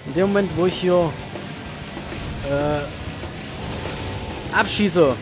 In dem Moment, wo ich hier abschieße.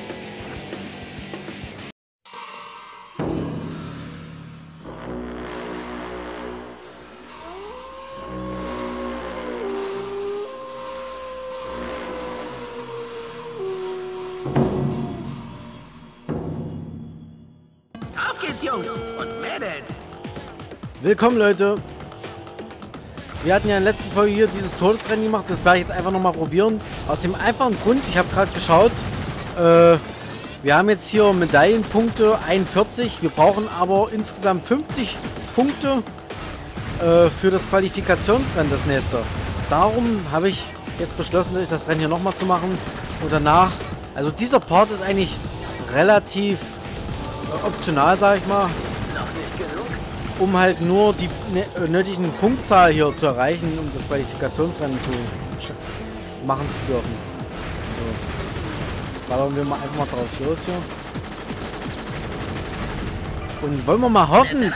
Auf geht's, Jungs und Mädels! Willkommen, Leute. Wir hatten ja in der letzten Folge hier dieses Todesrennen gemacht. Das werde ich jetzt einfach nochmal probieren. Aus dem einfachen Grund, ich habe gerade geschaut, wir haben jetzt hier Medaillenpunkte 41. Wir brauchen aber insgesamt 50 Punkte für das Qualifikationsrennen, das nächste. Darum habe ich jetzt beschlossen, das Rennen hier nochmal zu machen. Und danach, also dieser Part ist eigentlich relativ optional, sage ich mal. Um halt nur die nötigen Punktzahl hier zu erreichen, um das Qualifikationsrennen zu machen zu dürfen. So. Ballern wir mal einfach mal drauf los hier. Und wollen wir mal hoffen,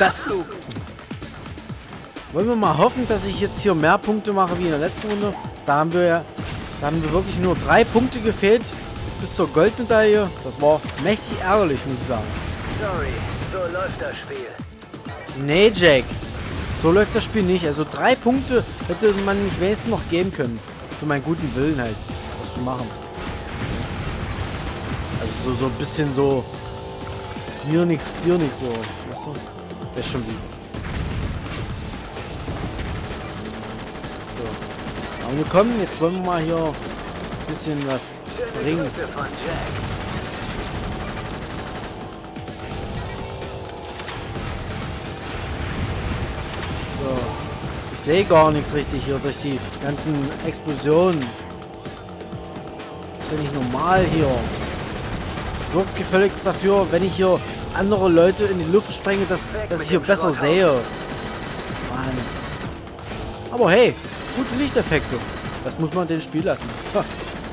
dass ich jetzt hier mehr Punkte mache wie in der letzten Runde. Da haben wir wirklich nur 3 Punkte gefehlt bis zur Goldmedaille. Das war mächtig ärgerlich, muss ich sagen. Sorry, so läuft das Spiel. Nee, Jack. So läuft das Spiel nicht. Also 3 Punkte hätte man mich wenigstens noch geben können. Für meinen guten Willen halt, was zu machen. Also so ein bisschen so mir nix, dir nix so. Weißt du? Das ist schon lieb. So. Aber wir kommen, jetzt wollen wir mal hier ein bisschen was bringen. Ich sehe gar nichts richtig hier durch die ganzen Explosionen. Ist ja nicht normal hier. Sorgt gefälligst dafür, wenn ich hier andere Leute in die Luft sprenge, dass ich hier besser sehe. Mann. Aber hey, gute Lichteffekte. Das muss man den Spiel lassen. Ha.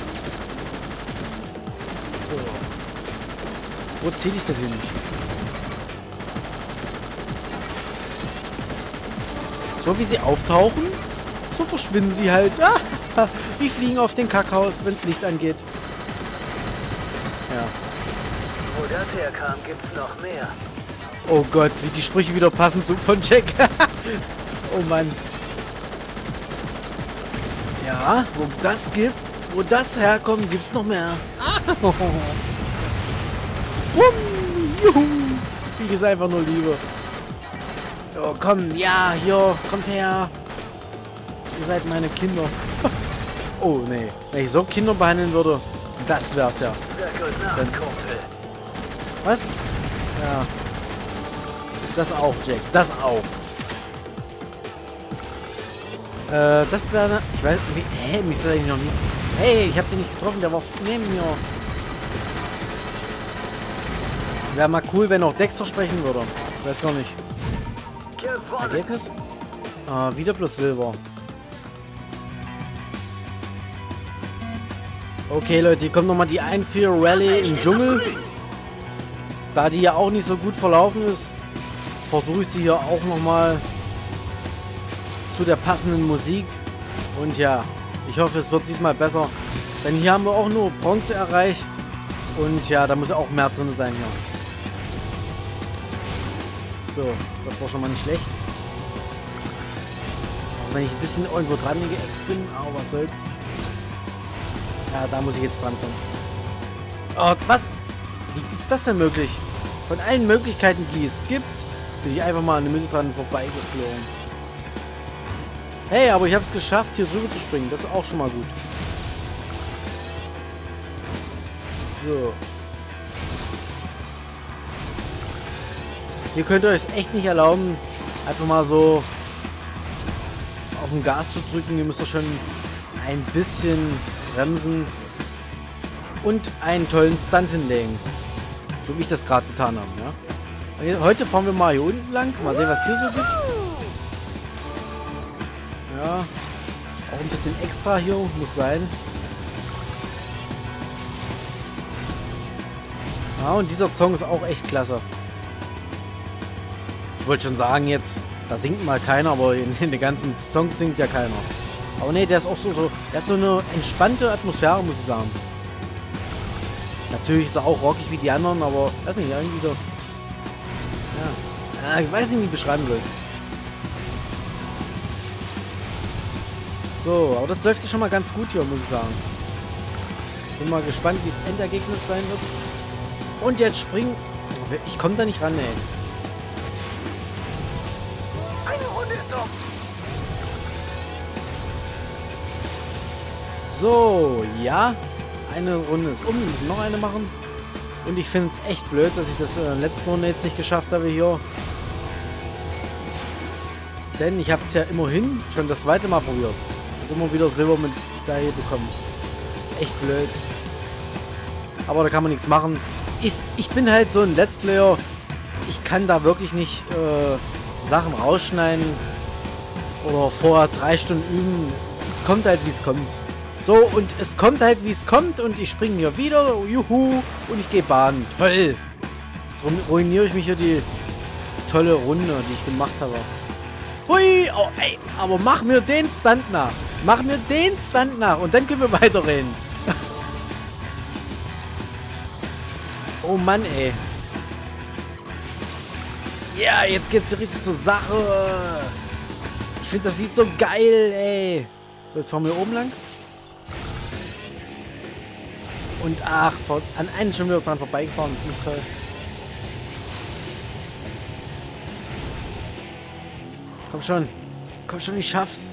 So. Wo zieh ich denn hin? So wie sie auftauchen, so verschwinden sie halt. Die fliegen auf den Kackhaus, wenn es Licht angeht. Ja. Wo das herkam, gibt's noch mehr. Oh Gott, wie die Sprüche wieder passen zu von Jack. Oh Mann. Ja, wo das herkommt, gibt's noch mehr. Juhu. Ich ist einfach nur Liebe. Oh, komm, ja, hier, kommt her. Ihr seid meine Kinder. Oh, nee. Wenn ich so Kinder behandeln würde, das wär's ja. Was? Ja. Das auch, Jack. Das auch. Das wäre... Ich weiß... Hä? Mich ist eigentlich noch nie... Hey, ich hab den nicht getroffen. Der war neben mir. Wäre mal cool, wenn auch Dexter sprechen würde. Ich weiß gar nicht. Ergebnis? Wieder plus Silber. Okay, Leute, hier kommt nochmal die Einführ-Rallye im Dschungel. Da die ja auch nicht so gut verlaufen ist, versuche ich sie hier auch nochmal zu der passenden Musik. Und ja, ich hoffe, es wird diesmal besser. Denn hier haben wir auch nur Bronze erreicht. Und ja, da muss auch mehr drin sein hier. So, das war schon mal nicht schlecht. Auch wenn ich ein bisschen irgendwo dran geeckt bin, aber was soll's. Ja, da muss ich jetzt dran kommen. Oh, was? Wie ist das denn möglich? Von allen Möglichkeiten, die es gibt, bin ich einfach mal an der Mitte dran vorbeigeflogen. Hey, aber ich habe es geschafft, hier drüber zu springen. Das ist auch schon mal gut. So. Hier könnt ihr euch echt nicht erlauben, einfach mal so auf den Gas zu drücken. Ihr müsst doch schon ein bisschen bremsen und einen tollen Stunt hinlegen. So wie ich das gerade getan habe, ja. Und heute fahren wir mal hier unten lang. Mal sehen, was hier so gibt. Ja. Auch ein bisschen extra hier muss sein. Ja, und dieser Song ist auch echt klasse. Ich wollte schon sagen jetzt, da singt mal keiner, aber in den ganzen Songs singt ja keiner. Aber nee, der ist auch so, der hat so eine entspannte Atmosphäre, muss ich sagen. Natürlich ist er auch rockig wie die anderen, aber, weiß nicht, irgendwie so, ja, ich weiß nicht, wie ich beschreiben soll. So, aber das läuft ja schon mal ganz gut hier, muss ich sagen. Bin mal gespannt, wie das Endergebnis sein wird. Und jetzt springen. Ich komme da nicht ran, ey. Eine Runde ist um. So, ja. Eine Runde ist um. Wir müssen noch eine machen. Und ich finde es echt blöd, dass ich das in der letzten Runde jetzt nicht geschafft habe hier. Denn ich habe es ja immerhin schon das zweite Mal probiert. Und immer wieder Silbermedaille bekommen. Echt blöd. Aber da kann man nichts machen. Ich bin halt so ein Let's Player. Ich kann da wirklich nicht Sachen rausschneiden. Oder vorher 3 Stunden üben. Es kommt halt, wie es kommt. So, und es kommt halt, wie es kommt. Und ich springe hier wieder. Juhu. Und ich gehe baden. Toll. Jetzt ruiniere ich mich hier die tolle Runde, die ich gemacht habe. Hui. Oh, ey. Aber mach mir den Stunt nach. Mach mir den Stunt nach. Und dann können wir weiterreden. Oh Mann, ey. Ja, jetzt geht's hier richtig zur Sache. Ich finde, das sieht so geil, ey. So, jetzt fahren wir oben lang. Und ach, an einen schon wieder dran vorbeigefahren. Das ist nicht toll. Komm schon. Komm schon, ich schaff's.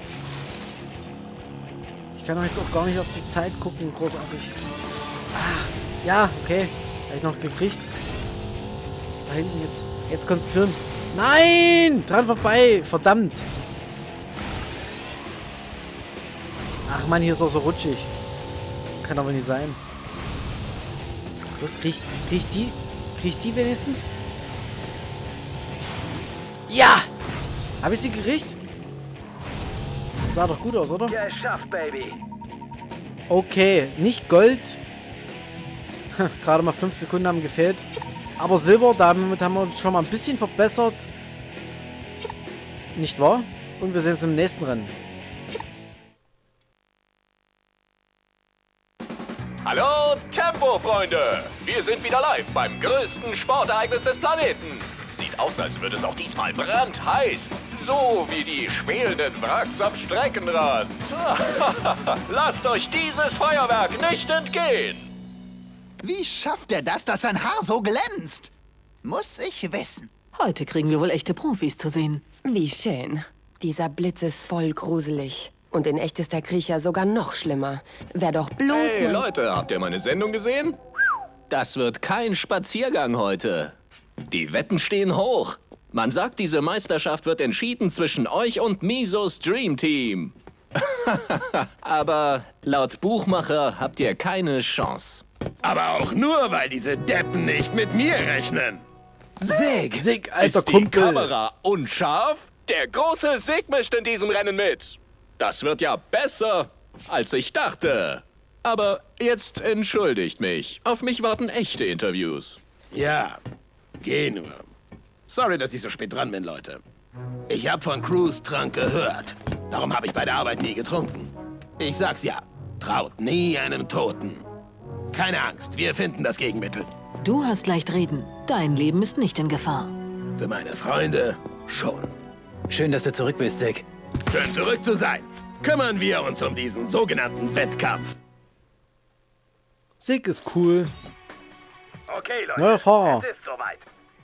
Ich kann doch jetzt auch gar nicht auf die Zeit gucken. Großartig. Ah, ja, okay. Habe ich noch gekriegt. Da hinten jetzt. Jetzt konzentrieren. Nein! Dran vorbei. Verdammt. Ach man, hier ist auch so rutschig. Kann aber nicht sein. Los, krieg ich die? Krieg ich die wenigstens? Ja! Habe ich sie gekriegt? Sah doch gut aus, oder? Geschafft, Baby. Okay, nicht Gold. Gerade mal 5 Sekunden haben gefehlt. Aber Silber, damit haben wir uns schon mal ein bisschen verbessert. Nicht wahr? Und wir sehen uns im nächsten Rennen. Hallo Tempo-Freunde! Wir sind wieder live beim größten Sportereignis des Planeten. Sieht aus, als würde es auch diesmal brandheiß. So wie die schwelenden Wracks am Streckenrand. Lasst euch dieses Feuerwerk nicht entgehen! Wie schafft er das, dass sein Haar so glänzt? Muss ich wissen. Heute kriegen wir wohl echte Profis zu sehen. Wie schön. Dieser Blitz ist voll gruselig. Und in echt ist der Kriecher sogar noch schlimmer. Wär doch bloß... Hey Leute, habt ihr meine Sendung gesehen? Das wird kein Spaziergang heute. Die Wetten stehen hoch. Man sagt, diese Meisterschaft wird entschieden zwischen euch und Misos Dream Team. Aber laut Buchmacher habt ihr keine Chance. Aber auch nur, weil diese Deppen nicht mit mir rechnen. Sig, alter Ist die Kumpel. Kamera unscharf? Der große Sig mischt in diesem Rennen mit. Das wird ja besser, als ich dachte. Aber jetzt entschuldigt mich. Auf mich warten echte Interviews. Ja, geh nur. Sorry, dass ich so spät dran bin, Leute. Ich hab von Crews Trank gehört. Darum habe ich bei der Arbeit nie getrunken. Ich sag's ja, traut nie einem Toten. Keine Angst, wir finden das Gegenmittel. Du hast leicht reden. Dein Leben ist nicht in Gefahr. Für meine Freunde schon. Schön, dass du zurück bist, Dick. Schön zurück zu sein. Kümmern wir uns um diesen sogenannten Wettkampf. Sig ist cool. Okay, Leute. Neuer Fahrer. Es ist soweit.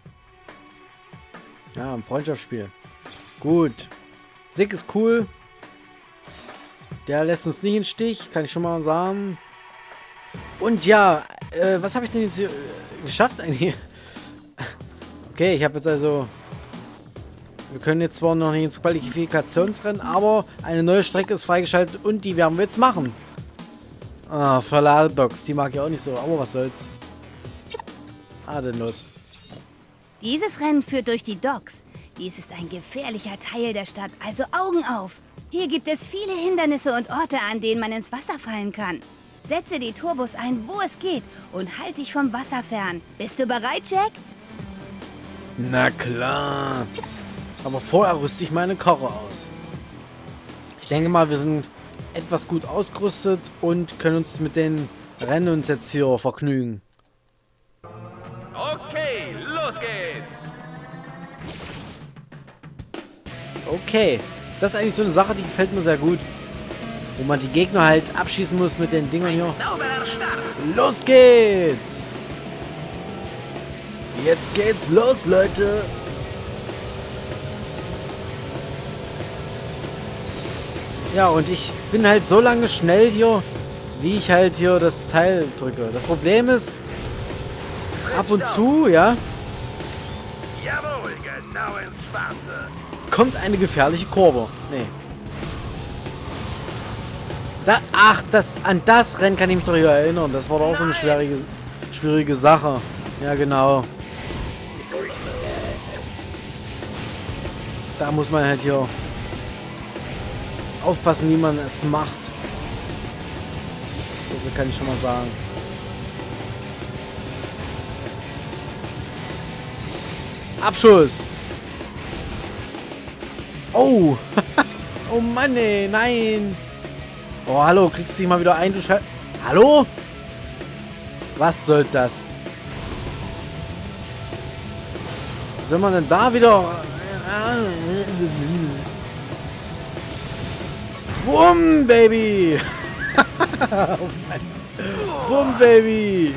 Ja, ein Freundschaftsspiel. Gut. Sig ist cool. Der lässt uns nicht in den Stich, kann ich schon mal sagen. Und ja, was habe ich denn jetzt hier geschafft eigentlich? Okay, ich habe jetzt also... Wir können jetzt zwar noch nicht ins Qualifikationsrennen, aber eine neue Strecke ist freigeschaltet und die werden wir jetzt machen. Ah, Verladedocks, die mag ich auch nicht so, aber was soll's. Denn los. Dieses Rennen führt durch die Docks. Dies ist ein gefährlicher Teil der Stadt, also Augen auf. Hier gibt es viele Hindernisse und Orte, an denen man ins Wasser fallen kann. Setze die Turbos ein, wo es geht und halt dich vom Wasser fern. Bist du bereit, Jack? Na klar. Aber vorher rüste ich meine Karre aus. Ich denke mal, wir sind etwas gut ausgerüstet und können uns mit den Rennen uns jetzt hier vergnügen. Okay, los geht's. Okay, das ist eigentlich so eine Sache, die gefällt mir sehr gut. Wo man die Gegner halt abschießen muss mit den Dingern hier. Sauberer Start. Los geht's! Jetzt geht's los, Leute! Ja, und ich bin halt so lange schnell hier, wie ich halt hier das Teil drücke. Das Problem ist, ab und zu, ja, Jawohl, genau ins Schwarze. kommt eine gefährliche Kurve. Nee. Ach, an das Rennen kann ich mich doch hier erinnern. Das war doch auch so eine schwierige Sache. Ja, genau. Da muss man halt hier aufpassen, wie man es macht. So kann ich schon mal sagen. Abschuss! Oh! Oh Mann, ey, nein! Oh, hallo, kriegst du dich mal wieder ein, du Scheiße. Hallo? Was soll das? Soll man denn da wieder... Bumm, Baby! Oh Mann. Bumm, Baby!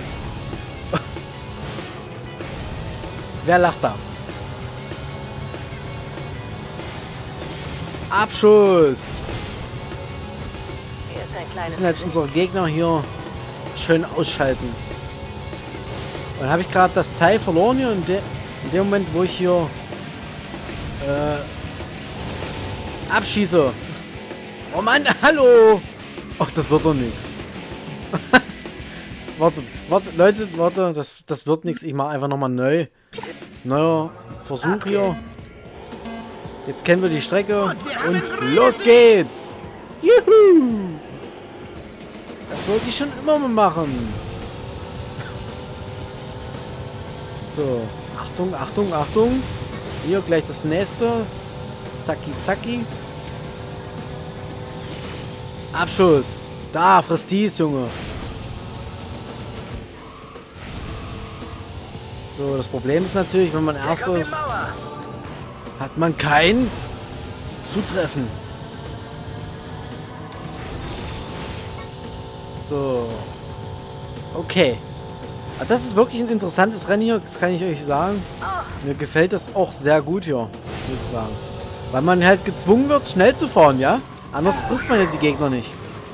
Wer lacht da? Abschuss! Wir müssen halt unsere Gegner hier schön ausschalten. Und habe ich gerade das Teil verloren hier in dem Moment, wo ich hier abschieße. Oh Mann, hallo! Ach, das wird doch nichts. Leute, das wird nichts. Ich mache einfach nochmal neu. Neuer Versuch hier. Jetzt kennen wir die Strecke und los geht's! Juhu! Das wollte ich schon immer mal machen. So, Achtung, Achtung, Achtung. Hier gleich das nächste. Zacki, zacki. Abschuss. Da, frisst dies, Junge. So, das Problem ist natürlich, wenn man erstes hat man kein Zutreffen. So. Okay. Das ist wirklich ein interessantes Rennen hier, das kann ich euch sagen. Mir gefällt das auch sehr gut hier, muss ich sagen. Weil man halt gezwungen wird, schnell zu fahren, ja? Anders trifft man ja die Gegner nicht.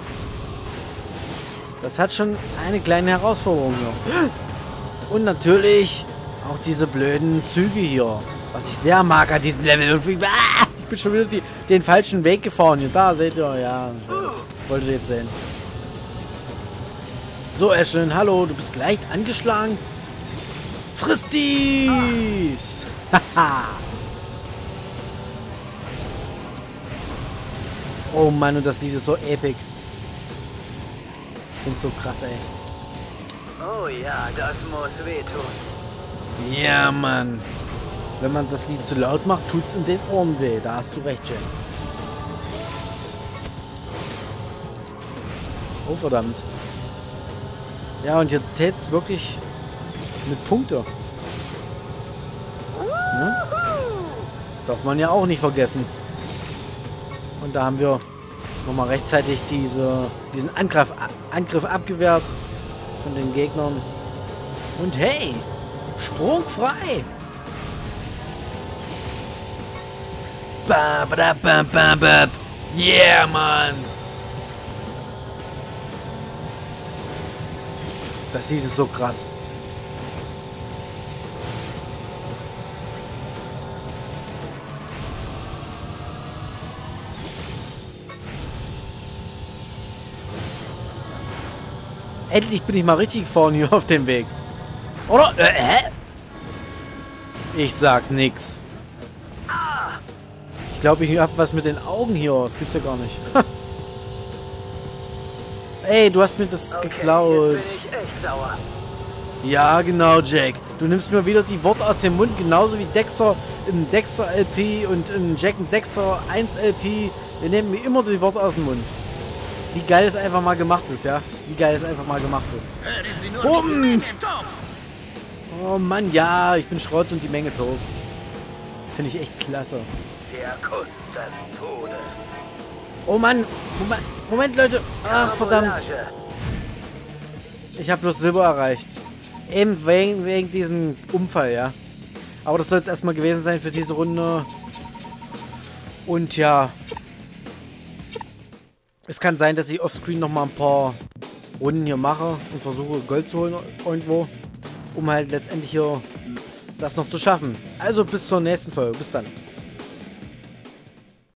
Das hat schon eine kleine Herausforderung hier. Und natürlich auch diese blöden Züge hier. Was ich sehr mag an diesem Level. Und ich bin schon wieder den falschen Weg gefahren hier. Da seht ihr, ja. Wollt ihr jetzt sehen. So, Ashlyn, hallo, du bist leicht angeschlagen. Friss dies! Haha! Oh Mann, und das Lied ist so epic. Ich find's so krass, ey. Oh ja, das muss wehtun. Ja, Mann. Wenn man das Lied zu laut macht, tut's in den Ohren weh. Da hast du recht, Jen. Oh, verdammt. Ja, und jetzt zählt's wirklich mit Punkte. Ne? Darf man ja auch nicht vergessen. Und da haben wir nochmal rechtzeitig diesen Angriff abgewehrt von den Gegnern. Und hey, Sprung frei. Yeah, Mann. Das Lied ist so krass. Endlich bin ich mal richtig vorne hier auf dem Weg. Oder? Hä? Ich sag nix. Ich glaube, ich hab was mit den Augen hier. Das gibt's ja gar nicht. Ey, du hast mir das geklaut. Jetzt bin ich echt sauer. Ja, genau, Jack. Du nimmst mir wieder die Worte aus dem Mund, genauso wie Dexter im Dexter LP und im Jack and Dexter 1 LP. Wir nehmen mir immer die Worte aus dem Mund. wie geil es einfach mal gemacht ist, ja? Wie geil es einfach mal gemacht ist. Bumm! Oh Mann, ja, ich bin Schrott und die Menge tobt. Finde ich echt klasse. Der Kuss des Todes. Oh Mann, Moment, Leute. Ach, verdammt. Ich habe bloß Silber erreicht. Eben wegen diesem Unfall, ja. Aber das soll jetzt erstmal gewesen sein für diese Runde. Und ja. Es kann sein, dass ich offscreen nochmal ein paar Runden hier mache und versuche Gold zu holen irgendwo. Um halt letztendlich hier das noch zu schaffen. Also bis zur nächsten Folge. Bis dann.